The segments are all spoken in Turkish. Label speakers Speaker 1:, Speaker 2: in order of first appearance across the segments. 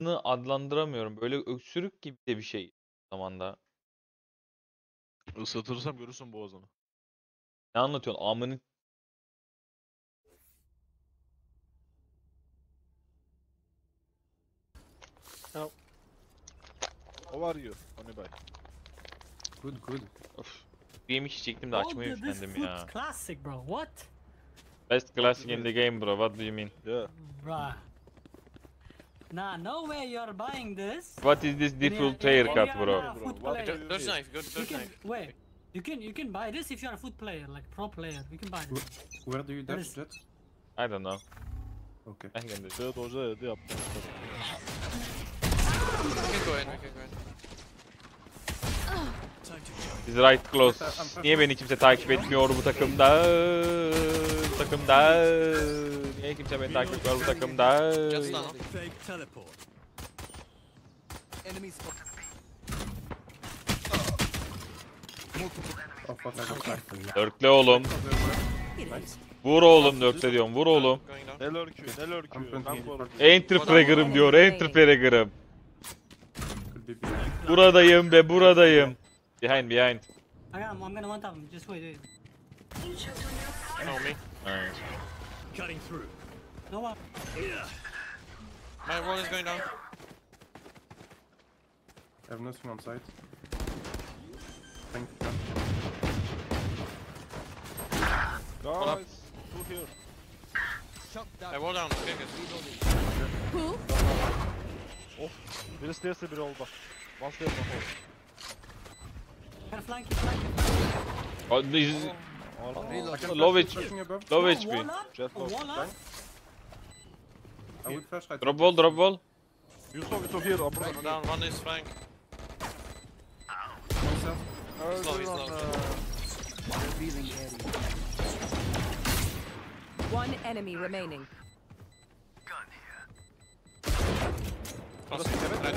Speaker 1: adlandıramıyorum. Böyle öksürük gibi de bir şey zamanda.
Speaker 2: Isıtırsam görürsün boğazını.
Speaker 1: Ne anlatıyorsun? Amını
Speaker 2: How are you? Hani bay.
Speaker 3: Good, good.
Speaker 1: of. Bir yemek içecektim de
Speaker 4: Oh,
Speaker 1: açmayı
Speaker 4: dude, this
Speaker 1: üşendim ya.
Speaker 4: food's classic, bro. What?
Speaker 1: Best classic in the game bro. What do you mean?
Speaker 2: Yeah.
Speaker 4: Bruh. Nah, no way you're buying this.
Speaker 1: What is this default haircut bro?
Speaker 4: Food
Speaker 2: What
Speaker 4: player.
Speaker 2: do you
Speaker 5: Dodge
Speaker 2: need?
Speaker 5: knife, good
Speaker 4: You
Speaker 5: dodge
Speaker 4: can
Speaker 5: knife.
Speaker 4: wait. You can buy this if you're a food player, like pro player. You can buy this.
Speaker 3: Where do you
Speaker 4: Where
Speaker 3: dash,
Speaker 4: is-
Speaker 3: Jet?
Speaker 1: I don't know.
Speaker 3: Okay.
Speaker 1: Ben kendim.
Speaker 2: Şöyle doja dedi yaptım.
Speaker 5: We can go in, we can go in.
Speaker 1: Biz right close. Niye beni kimse takip etmiyor bu takımda? Bu takımda. Niye kimse beni takip etmiyor bu takımda?
Speaker 5: Just stand up.
Speaker 6: Fake teleport. Enemy spot.
Speaker 3: Oh fuck, I got back.
Speaker 1: Dörtle oğlum. Vur oğlum dörtle diyorum. Vur oğlum.
Speaker 5: Going down.
Speaker 2: Ne lurkü, ne lurkü.
Speaker 3: I'm
Speaker 2: Ben korurum.
Speaker 1: Enter fragger'ım diyor. Enter fragger'ım.
Speaker 3: Could be behind.
Speaker 1: Buradayım ve buradayım. Behind behind.
Speaker 4: I'm gonna one tap him. Just wait.
Speaker 5: No, me.
Speaker 1: Aynen.
Speaker 6: Cutting through.
Speaker 4: No one.
Speaker 5: My wall is going down.
Speaker 3: I have nothing on site. Thank you.
Speaker 2: Guys, two here.
Speaker 6: Shot
Speaker 5: I
Speaker 6: down.
Speaker 5: wall down, okay, good.
Speaker 2: Biri stairs'e biri oldu. One stairs one hole.
Speaker 4: Can flank it, flank it.
Speaker 1: Oh, this is
Speaker 6: Reload.
Speaker 1: low HP.
Speaker 3: Flashing above.
Speaker 1: Low
Speaker 4: No,
Speaker 1: HP.
Speaker 4: wall up.
Speaker 2: Jet low.
Speaker 4: Wall up.
Speaker 3: I will flash right.
Speaker 1: Drop wall, drop wall.
Speaker 2: Yusuf here. Abra.
Speaker 5: One down, one is flank.
Speaker 3: Myself.
Speaker 5: Slow, he's low.
Speaker 6: Revealing area.
Speaker 7: One enemy remaining.
Speaker 5: Crossing, right.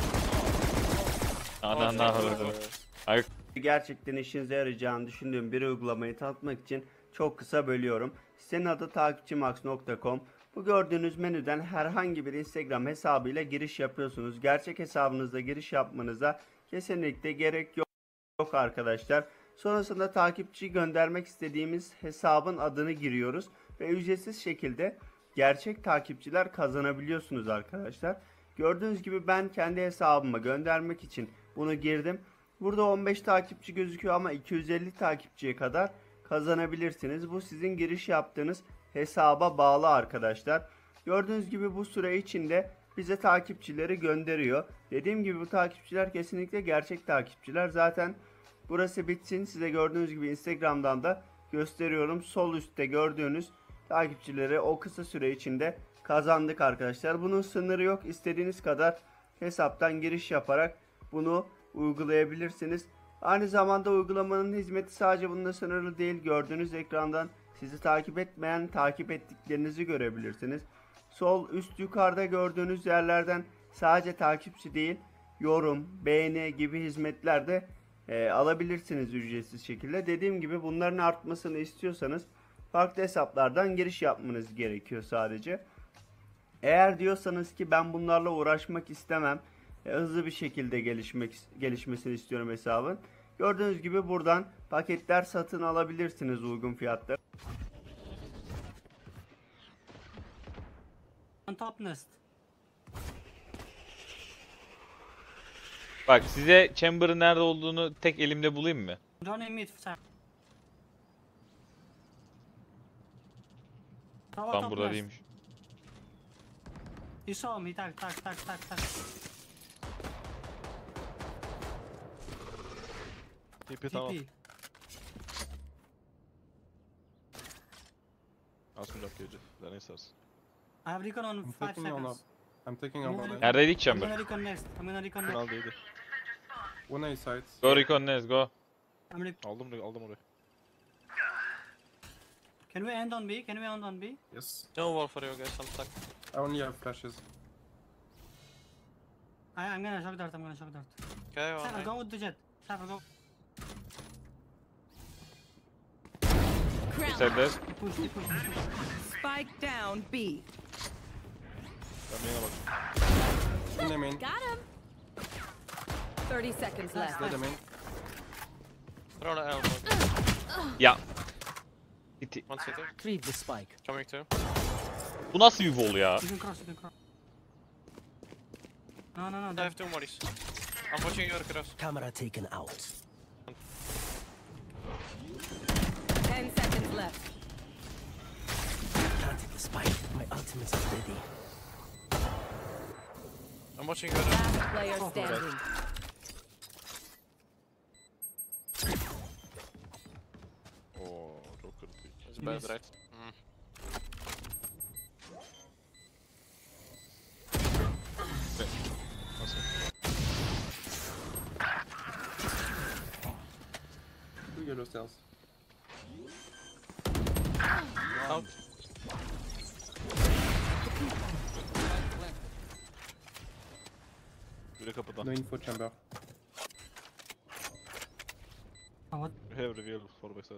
Speaker 1: Ana ana.
Speaker 8: Gerçekten işinize yarayacağını düşündüğüm bir uygulamayı tanıtmak için çok kısa bölüyorum. Sitenin adı takipçimax.com. Bu gördüğünüz menüden herhangi bir Instagram hesabıyla giriş yapıyorsunuz. Gerçek hesabınızda giriş yapmanıza kesinlikle gerek yok arkadaşlar. Sonrasında takipçi göndermek istediğimiz hesabın adını giriyoruz ve ücretsiz şekilde gerçek takipçiler kazanabiliyorsunuz arkadaşlar. Gördüğünüz gibi ben kendi hesabıma göndermek için bunu girdim. Burada 15 takipçi gözüküyor ama 250 takipçiye kadar kazanabilirsiniz. Bu sizin giriş yaptığınız hesaba bağlı arkadaşlar. Gördüğünüz gibi bu süre içinde bize takipçileri gönderiyor. Dediğim gibi bu takipçiler kesinlikle gerçek takipçiler. Zaten burası bitsin. Size gördüğünüz gibi Instagram'dan da gösteriyorum. Sol üstte gördüğünüz takipçileri o kısa süre içinde kazandık arkadaşlar. Bunun sınırı yok. İstediğiniz kadar hesaptan giriş yaparak bunu uygulayabilirsiniz. Aynı zamanda uygulamanın hizmeti sadece bununla sınırlı değil. Gördüğünüz ekrandan sizi takip etmeyen takip ettiklerinizi görebilirsiniz. Sol üst yukarıda gördüğünüz yerlerden sadece takipçi değil, yorum, beğeni gibi hizmetler de alabilirsiniz ücretsiz şekilde. Dediğim gibi bunların artmasını istiyorsanız farklı hesaplardan giriş yapmanız gerekiyor sadece. Eğer diyorsanız ki ben bunlarla uğraşmak istemem, hızlı bir şekilde gelişmesini istiyorum hesabın. Gördüğünüz gibi buradan paketler satın alabilirsiniz uygun fiyatlara.
Speaker 4: On top nest.
Speaker 1: Bak size chamber'ın nerede olduğunu tek elimde bulayım mı?
Speaker 4: Johnny mid side.
Speaker 1: Tam burada değilmiş.
Speaker 4: You saw me. Tak.
Speaker 2: TP tamam.
Speaker 4: TP.
Speaker 2: Asmayacak gece. Sen istersin.
Speaker 4: I have recon on
Speaker 3: I'm
Speaker 4: 5
Speaker 3: taking on
Speaker 4: seconds.
Speaker 3: up. I'm taking on one.
Speaker 1: Neredeydik
Speaker 4: I'm
Speaker 1: chamber?
Speaker 4: gonna recon next.
Speaker 2: Final değildi.
Speaker 3: One A site.
Speaker 1: Go recon let's go.
Speaker 2: Aldım orayı.
Speaker 4: Can we end on B? Can we end on B?
Speaker 3: Yes.
Speaker 5: No wall for you guys, I'm stuck.
Speaker 3: I only have flashes.
Speaker 4: I'm gonna shock dart.
Speaker 5: Okay, one
Speaker 4: Cypher,
Speaker 5: right.
Speaker 4: go with the jet. Cypher, go.
Speaker 1: You said this.
Speaker 4: Push.
Speaker 7: Spike down B.
Speaker 2: Ben main'e bak.
Speaker 3: In the main.
Speaker 7: Got him. 30 seconds left.
Speaker 3: Dead the main.
Speaker 5: Throw the elbow.
Speaker 1: Ya. City.
Speaker 5: One city.
Speaker 6: Retrieve the spike.
Speaker 5: Coming too.
Speaker 1: Bu nasıl bir vol ya?
Speaker 4: You can cross, you can cross. No, no, no.
Speaker 5: I have two mollies. I'm watching your cross.
Speaker 6: Camera taken out.
Speaker 7: 10 seconds left.
Speaker 6: Planted the spike. My ultimate is ready.
Speaker 5: I'm watching your
Speaker 7: Last player standing.
Speaker 2: Oo, çok kritik.
Speaker 5: It's bad, right?
Speaker 2: Nasıl?
Speaker 3: Two yellow cells.
Speaker 5: Out.
Speaker 2: Biri kapıda.
Speaker 3: No info chamber.
Speaker 4: Oh, what?
Speaker 2: We have reveal for backside.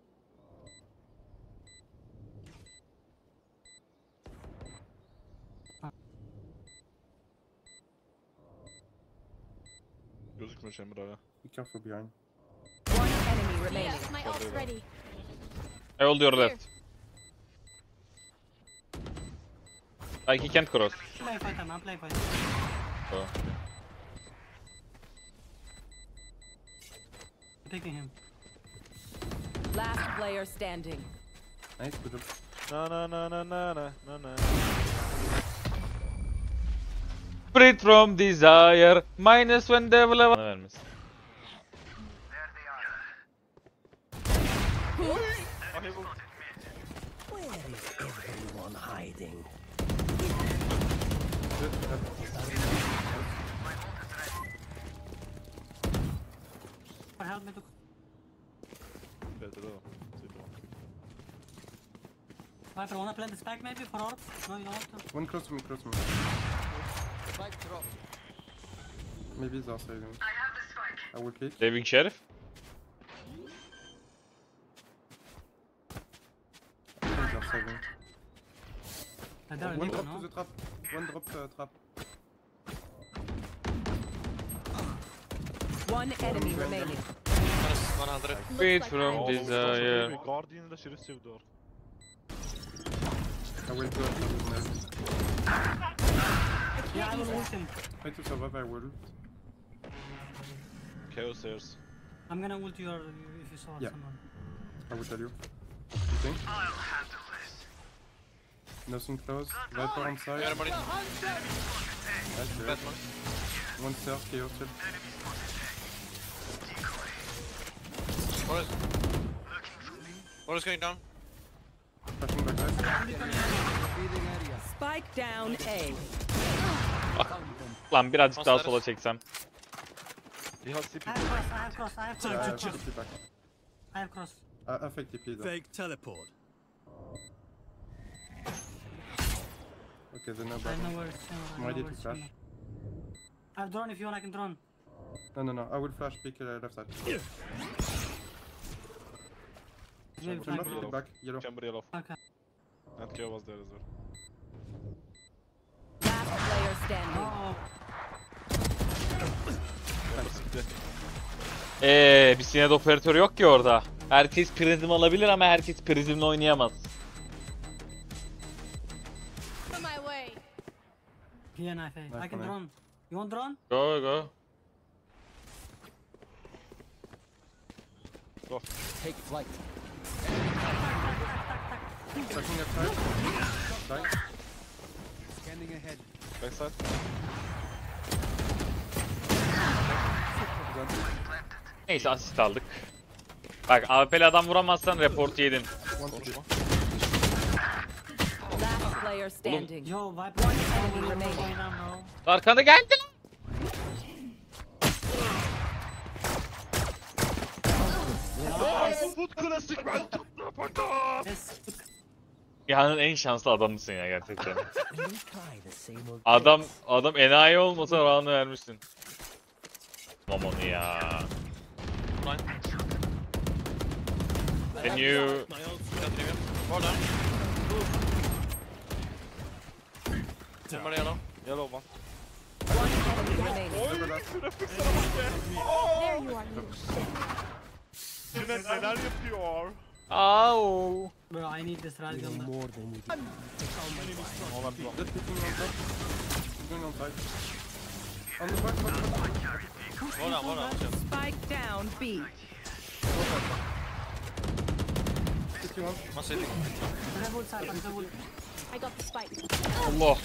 Speaker 2: Gözükmüyor chamber hala.
Speaker 3: Be careful behind.
Speaker 7: One enemy remaining.
Speaker 9: My ult's ready.
Speaker 1: I hold your left. Like he can't cross.
Speaker 4: Play fighter, man, play fighter.
Speaker 1: Oh.
Speaker 4: I'm taking him.
Speaker 7: Last player standing.
Speaker 3: Nice, good job.
Speaker 2: Na na na na na na na na.
Speaker 1: Freed from desire. Minus when devil bana vermesin.
Speaker 6: Where is everyone hiding?
Speaker 4: Help me to.
Speaker 2: Better though.
Speaker 4: Viper, wanna plant the spike maybe for orb? No, you don't want to.
Speaker 3: One close to me, close to me. Maybe it's outside. I will click.
Speaker 1: Saving Sheriff.
Speaker 3: I think they're saving.
Speaker 4: They're
Speaker 3: One
Speaker 4: deep,
Speaker 3: drop
Speaker 4: no?
Speaker 3: to the trap. One drop trap.
Speaker 7: One enemy remaining.
Speaker 5: Minus 100.
Speaker 1: Freed from desire.
Speaker 2: Guardian'ı da şerif sevdi or.
Speaker 3: I will go after this knife.
Speaker 4: Yeah, I will ult him.
Speaker 3: Try to survive, I will.
Speaker 2: Chaos stairs.
Speaker 4: I'm gonna ult your if you saw
Speaker 3: Yeah.
Speaker 4: someone.
Speaker 3: I will tell you. You think? Nothing close. Viper on side.
Speaker 5: Everybody.
Speaker 3: Nice,
Speaker 5: Bad
Speaker 3: good.
Speaker 5: one.
Speaker 3: One stairs, chaos shield.
Speaker 5: What is going down?
Speaker 3: Flashing back nice.
Speaker 7: Spike down A.
Speaker 1: Lan birazcık daha sola çeksem.
Speaker 2: He has CP.
Speaker 4: I have cross, I have cross, I have cross.
Speaker 3: TP back.
Speaker 4: I have cross.
Speaker 3: Affect TP though.
Speaker 6: Fake teleport.
Speaker 3: Okay, then no
Speaker 4: I
Speaker 3: back.
Speaker 4: know where it's
Speaker 3: I'm ready to flash.
Speaker 4: I have drone if you want, I can drone.
Speaker 3: No. I will flash pick left side.
Speaker 4: Maybe
Speaker 3: Chamber,
Speaker 4: flank.
Speaker 3: pick back. Yellow.
Speaker 2: Chamber yellow.
Speaker 4: Okay.
Speaker 2: And Chaos was there as well.
Speaker 7: Last player standing.
Speaker 4: Oh,
Speaker 1: Bir sinet operatörü yok ki orada. Herkes prizm alabilir ama herkes prizmle oynayamaz.
Speaker 9: On my way.
Speaker 4: PNF. I can
Speaker 3: man.
Speaker 4: drone. You want drone?
Speaker 1: Go go.
Speaker 6: Take flight.
Speaker 3: Flashing left side. Back.
Speaker 6: Scanning ahead.
Speaker 2: Backside.
Speaker 1: Neyse asist aldık. Bak AWP'li adam vuramazsan report yedin.
Speaker 3: One TP.
Speaker 7: Last player standing.
Speaker 4: Yo, Viper.
Speaker 7: One enemy remaining.
Speaker 4: Going down, bro.
Speaker 1: Arkanda geldi lan.
Speaker 4: Yes.
Speaker 1: Dünyanın en şanslı adamısın ya gerçekten.
Speaker 6: We try the same old.
Speaker 1: Adam enayi olmasa round'u vermişsin. Tamam onu ya.
Speaker 5: Blind.
Speaker 1: Can you...
Speaker 6: My ult's
Speaker 5: Got three men. Four down. Somebody yellow.
Speaker 2: Yellow one.
Speaker 7: remaining.
Speaker 9: There you are, you shit.
Speaker 2: Cüneyt neler yapıyor?
Speaker 1: Au.
Speaker 4: Bro, I need this radical.
Speaker 6: More than we can.
Speaker 2: Olan bir bak.
Speaker 3: Just picking on top. He's going on side. On the back.
Speaker 5: One down.
Speaker 7: Spike down B.
Speaker 3: Picking on.
Speaker 5: One city.
Speaker 4: Double side, double.
Speaker 9: I got the spike.
Speaker 1: Allah.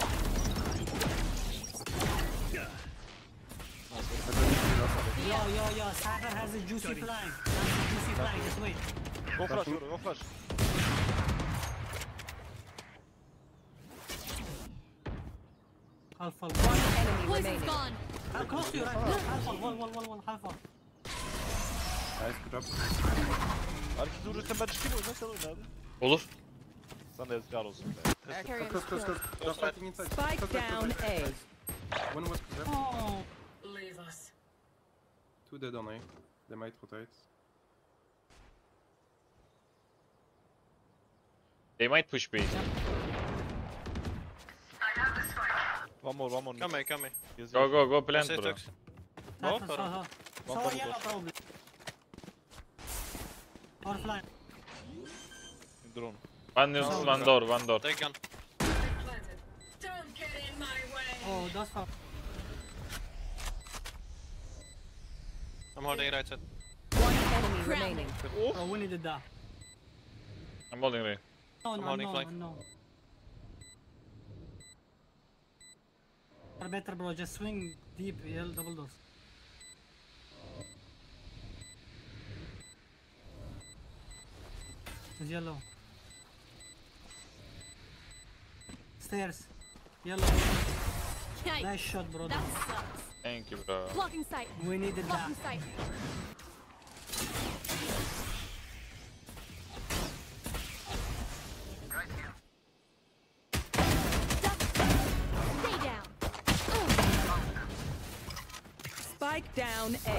Speaker 4: Yo, Cypher has a juicy flank. Juicy flank, just wait.
Speaker 2: Go flash, go flash.
Speaker 4: Half full.
Speaker 7: One enemy
Speaker 9: Poison's
Speaker 7: remaining.
Speaker 9: gone.
Speaker 4: How close to you right now? Half full, one, half full.
Speaker 3: Nice, good job.
Speaker 2: Herkes vurursan ben çıkayım oyuna sen oyna hadi.
Speaker 1: Olur.
Speaker 2: Sana da yazıklar olsun be.
Speaker 9: Carrier
Speaker 3: Close, close, close. They're fighting inside.
Speaker 7: Spike
Speaker 3: Close, close,
Speaker 7: down
Speaker 3: close,
Speaker 7: A.
Speaker 3: close. One was left.
Speaker 4: Oh, leave us.
Speaker 3: 2 dead on A. They might rotate.
Speaker 1: They might push B.
Speaker 2: One more.
Speaker 5: Come here.
Speaker 2: Yes,
Speaker 1: Go
Speaker 2: yes.
Speaker 1: go go plant
Speaker 5: Say
Speaker 1: bro.
Speaker 5: Tux.
Speaker 2: Oh,
Speaker 4: So
Speaker 2: double
Speaker 4: yellow
Speaker 2: door.
Speaker 4: probably. Or flank.
Speaker 2: Drone.
Speaker 1: One news, one door, one door.
Speaker 5: Take gun.
Speaker 4: Oh, that's far.
Speaker 5: I'm holding right side.
Speaker 7: One enemy remaining.
Speaker 4: Oh, we needed that.
Speaker 1: I'm holding Ray.
Speaker 4: No,
Speaker 5: holding flank.
Speaker 4: no. Or better, bro. Just swing deep. Yell double doors. It's yellow. Stairs. Yellow.
Speaker 9: Yikes.
Speaker 4: Nice shot, bro.
Speaker 9: That sucks.
Speaker 1: Thank you bro.
Speaker 9: Blocking sight.
Speaker 4: We needed that.
Speaker 9: Blocking sight. Stay down.
Speaker 7: Spike down A.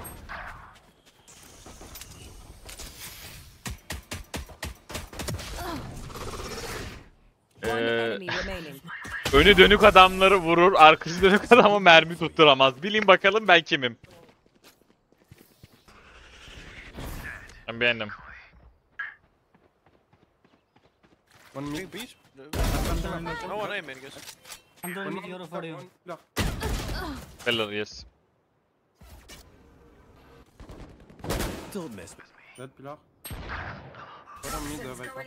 Speaker 7: One enemy remaining.
Speaker 1: Önü dönük adamları vurur, arkası dönük adamı mermi tutturamaz. Bilin bakalım ben kimim? Ben beğendim.
Speaker 3: One mid.
Speaker 5: Beach? No one aim, man, guys.
Speaker 4: I'm doing it Euro for you.
Speaker 3: One pillar.
Speaker 1: Feller yes.
Speaker 6: Don't miss.
Speaker 3: Dead pillar. One on mid, Viper.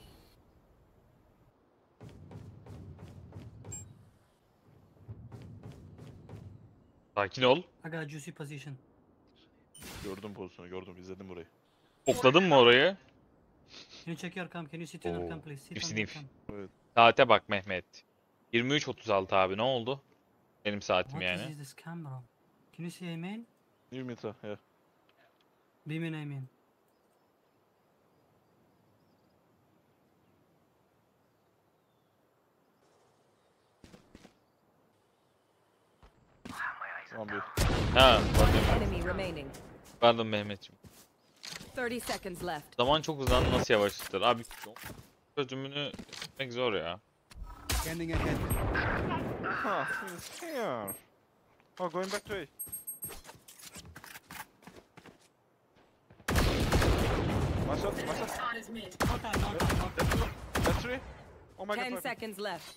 Speaker 1: Sakin ol.
Speaker 4: I got a juicy position.
Speaker 2: Gördüm pozisyonu, gördüm. İzledim burayı.
Speaker 1: Okladın mı orayı?
Speaker 4: Can you check your cam? Can you sit on your cam, please? Sit on your
Speaker 1: Sniff.
Speaker 4: cam.
Speaker 1: Saate bak Mehmet. 23.36 abi ne oldu? Benim saatim
Speaker 4: What
Speaker 1: yani.
Speaker 4: is this cam, bro? Can you see I mean?
Speaker 2: New meta, yeah.
Speaker 4: Beam in I mean.
Speaker 2: One bir.
Speaker 1: Ha pardon.
Speaker 7: Enemy remaining.
Speaker 1: Pardon Mehmetciğim.
Speaker 7: 30 seconds left.
Speaker 1: Zaman çok hızlandı nasıl yavaşlatır? Abi çözümünü etmek zor ya.
Speaker 6: Scanning ahead.
Speaker 2: Ha, he's here. Oh, going back to A. One shot.
Speaker 4: No time.
Speaker 2: That's three. Oh my
Speaker 7: 10
Speaker 2: god.
Speaker 7: seconds left.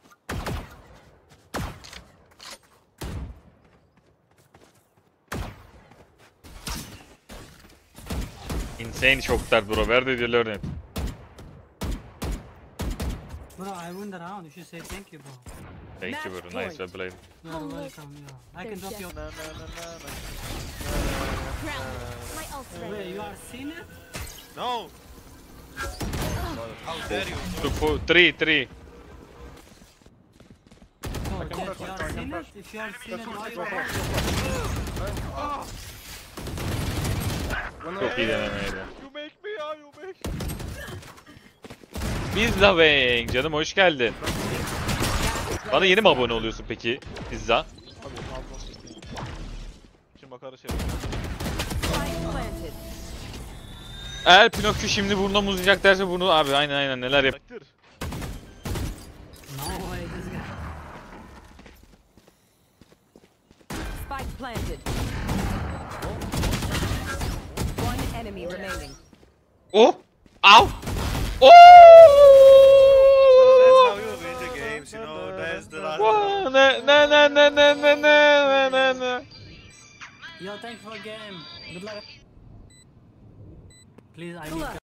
Speaker 1: Insane şoklar bro. Where did you learn it?
Speaker 4: Bro, I win the round. You should say thank you, bro.
Speaker 1: Thank you bro. Nice well played.
Speaker 4: You are welcome. Yeah. I can drop your.
Speaker 2: Na.
Speaker 9: Ground. My ult's
Speaker 4: Wait,
Speaker 9: ready.
Speaker 4: you are seen it?
Speaker 5: No! How dare you?
Speaker 1: 2, 4, 3, 3.
Speaker 4: No, Jet, you are seen it? If you are seen it, why you are?
Speaker 3: One
Speaker 1: Çok iyi denemeydi.
Speaker 2: You make me, ah, you make.
Speaker 1: Pizza Wang canım hoş geldin. Bana yeni mi abone oluyorsun peki Pizza?
Speaker 2: Abi ağzına sıçtım. Şimdi bakarız şey.
Speaker 7: Spike planted.
Speaker 1: Eğer Pinokyo şimdi burnuna muz yiyecek derse bunu abi aynen neler yap.
Speaker 2: Baktır.
Speaker 4: No way, this guy.
Speaker 7: Spike planted. One enemy remaining.
Speaker 1: Oh! Ow! Oh!
Speaker 5: That's how you win the games, you know. That's the last.
Speaker 1: Whoa, na na na na na na na na na.
Speaker 4: Yo, thanks for game. Good luck. Please, I need